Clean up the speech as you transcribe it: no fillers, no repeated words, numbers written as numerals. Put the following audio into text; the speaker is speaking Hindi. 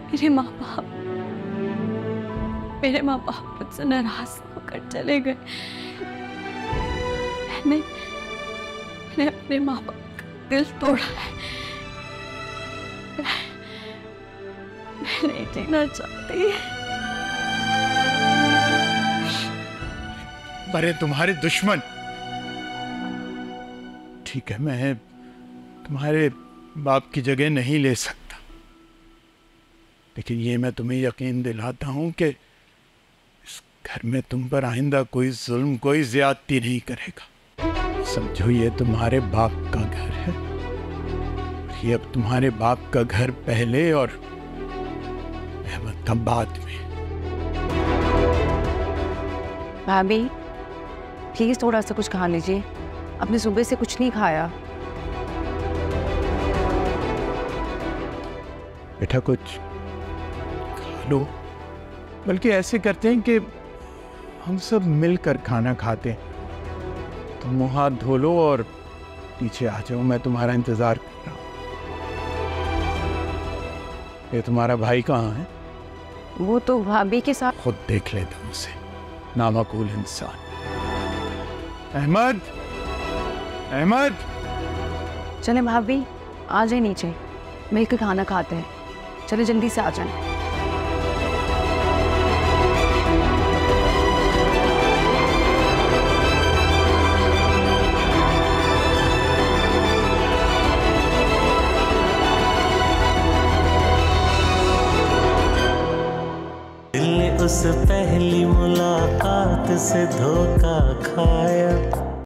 मेरे माँ बाप मुझसे नाराज होकर चले गए। मैंने अपने माँ बाप का दिल तोड़ा है। मैं नहीं जीना चाहती। अरे तुम्हारे दुश्मन। ठीक है, मैं तुम्हारे बाप की जगह नहीं ले सकता, लेकिन ये मैं तुम्हें यकीन दिलाता हूं कि इस घर में तुम पर आइंदा कोई जुल्म, कोई ज्यादती नहीं करेगा। समझो, ये तुम्हारे बाप का घर है। ये अब तुम्हारे बाप का घर पहले और अहमद का बाद में। भाभी प्लीज थोड़ा सा कुछ खा लीजिए, आपने सुबह से कुछ नहीं खाया। बेटा कुछ खा लो, बल्कि ऐसे करते हैं कि हम सब मिलकर खाना खाते हैं। तुम मुंह हाथ धो लो और पीछे आ जाओ, मैं तुम्हारा इंतजार कर रहा हूं। ये तुम्हारा भाई कहाँ है? वो तो भाभी के साथ। खुद देख लेता हूं उसे, नामाकूल इंसान। अहमद, अहमद। चले भाभी आ जाए नीचे, मिलकर खाना खाते हैं। चले जल्दी से आ जाए। दिल ने उस पहली मुलाकात से धोखा खाया।